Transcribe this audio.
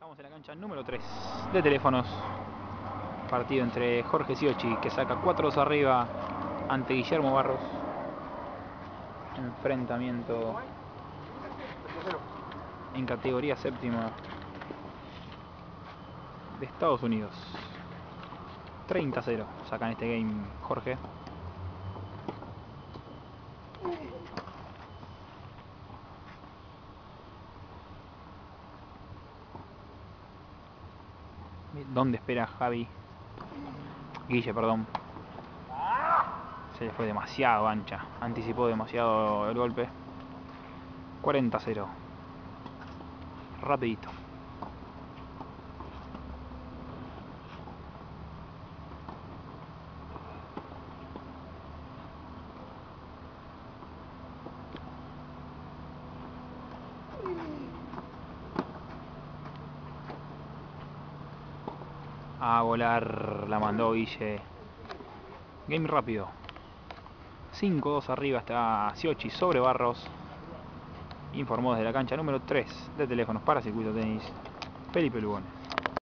Estamos en la cancha número 3 de teléfonos. Partido entre Jorge Siochi, que saca 4-2 arriba ante Guillermo Barros. Enfrentamiento en categoría séptima de Estados Unidos. 30-0 sacan este game Jorge. ¿Dónde espera Javi? Guille, perdón. Se le fue demasiado ancha. Anticipó demasiado el golpe. 40-0. Rapidito. A volar la mandó Guille. Game rápido. 5-2 arriba está Siochi sobre Barros. Informó desde la cancha número 3 de teléfonos para Circuito Tenis Felipe Lugones.